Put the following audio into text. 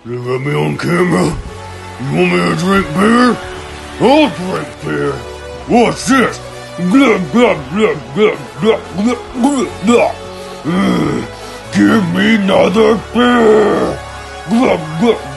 You got me on camera? You want me to drink beer? I'll drink beer. What's this? Blah, blah, blah, blah, blah, blah, blah, blah. Give me another beer. Blah, blah,